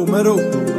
Mero.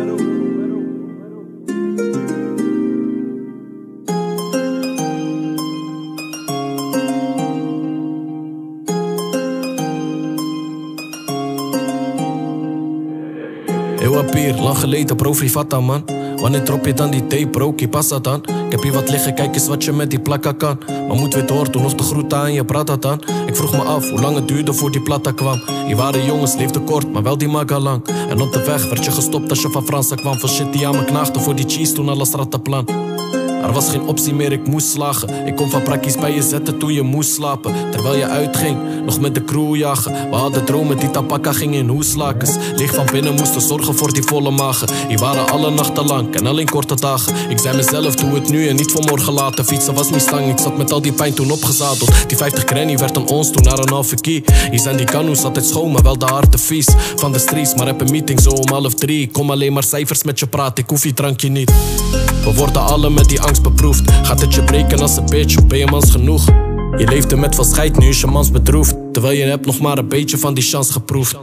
Ewa Pier, lang geleden pro frivata man. Wanneer drop je dan die tape bro, qui passa dan? Ik heb hier wat liggen, kijk eens wat je met die plakka kan. Maar moet weer door, toen nog de groeten aan je praat dan. Ik vroeg me af, hoe lang het duurde voor die platta kwam. Hier waren jongens, leefden kort, maar wel die maga lang. En op de weg werd je gestopt als je van Fransa kwam. Van shit die aan me knaagde voor die cheese, toen alles rattenplan. Er was geen optie meer, ik moest slagen. Ik kon van prakkies bij je zetten toen je moest slapen. Terwijl je uitging, nog met de crew jagen. We hadden dromen, die tapaka ging in hoeslakens. Leeg van binnen, moesten zorgen voor die volle magen. Die waren alle nachten lang en alleen korte dagen. Ik zei mezelf, doe het nu en niet voor morgen laten. Fietsen was niet stang, ik zat met al die pijn toen opgezadeld. Die 50 granny werd aan ons toen naar een halve key. Hier zijn die kanoes altijd schoon, maar wel de harde vies. Van de streets, maar heb een meeting zo om 2:30. Ik kom alleen maar cijfers met je praten, ik hoef je drankje niet. We worden alle met die angst beproefd. Gaat het je breken als een bitch of ben je mans genoeg? Je leefde met veel scheid, nu is je mans bedroefd. Terwijl je hebt nog maar een beetje van die chance geproefd.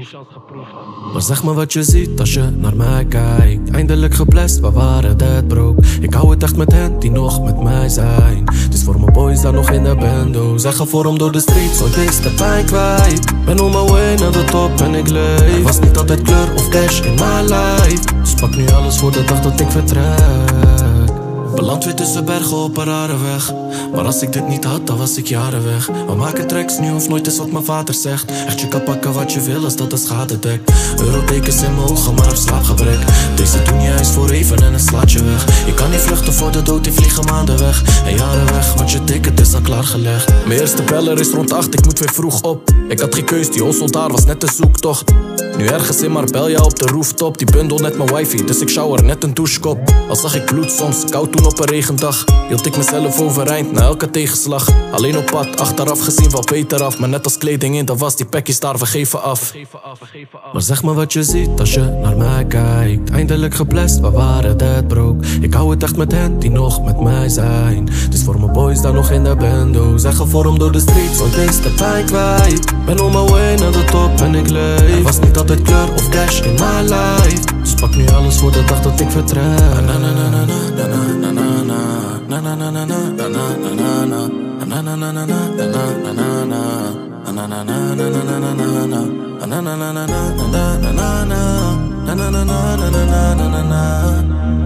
Maar zeg me wat je ziet als je naar mij kijkt. Eindelijk geblest, waar waren dat broke? Ik hou het echt met hen die nog met mij zijn. Het is voor mijn boys daar nog in de bando. Zeggen voor hem door de streets, ooit is de pijn kwijt. Ben on my way naar de top en ik leef. Er was niet altijd kleur of cash in my life. Dus pak nu alles voor de dag dat ik vertrek. Beland weer tussen bergen op een rare weg. Maar als ik dit niet had, dan was ik jaren weg. We maken tracks nu of nooit is wat mijn vader zegt. Echt, je kan pakken wat je wil als dat de schade dekt. Eurotekens in mijn ogen, maar op slaapgebrek. Deze dunia is voor even en het slaat je weg. Je kan niet vluchten voor de dood, die vliegen maanden weg. En jaren weg, want je ticket is al klaargelegd. Mijn eerste beller is rond 8, ik moet weer vroeg op. Ik had geen keus, die hostel daar was net de zoektocht. Nu ergens in Marbella op de rooftop. Die bundel net mijn wifi, dus ik shower net een douchekop. Al zag ik bloed soms, koud toen op een regendag. Hield ik mezelf overeind na elke tegenslag. Alleen op pad, achteraf gezien wel beter af. Maar net als kleding in de was, die pekjes daar, we geven af. Maar zeg me wat je ziet als je naar mij kijkt. Eindelijk geblest, waar waren dat broke? Ik hou het echt met hen die nog met mij zijn. Het is voor mijn boys daar nog in de bando. Zeggen voor hem door de streets, ooit is de pijn kwijt. Ben on my way naar de top en ik leef. Er was niet altijd kleur of cash in my life. Dus pak nu alles voor de dag dat ik vertrek. Na